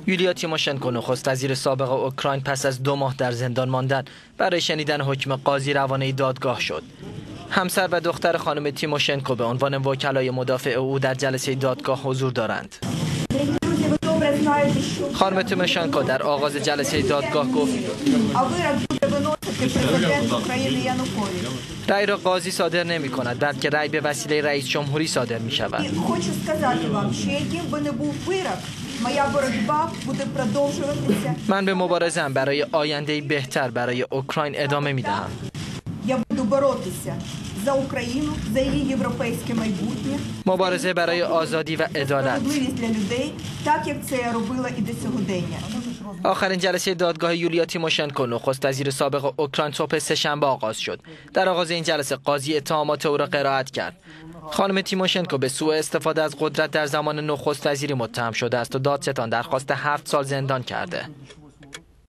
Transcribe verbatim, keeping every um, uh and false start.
یولیا تیموشنکو نخست وزیر سابق اوکراین پس از دو ماه در زندان ماندن برای شنیدن حکم قاضی روانه دادگاه شد. همسر و دختر خانم تیموشنکو به عنوان وکلای مدافع او در جلسه دادگاه حضور دارند. خانم تیموشنکو در آغاز جلسه دادگاه گفت رأی را قاضی صادر نمی کند، بلکه رأی به وسیله رئیس جمهوری صادر می شود. من به مبارزه‌ام برای آینده‌ای بهتر برای اوکراین ادامه می دهم. مبارزه برای آزادی و عدالت. آخرین جلسه دادگاه یولیا تیموشنکو نخست وزیر سابق اوکراین صبح سه‌شنبه آغاز شد. در آغاز این جلسه قاضی اتهامات او را قرائت کرد. خانم تیموشنکو به سوء استفاده از قدرت در زمان نخست وزیری متهم شده است و دادستان درخواست هفت سال زندان کرده.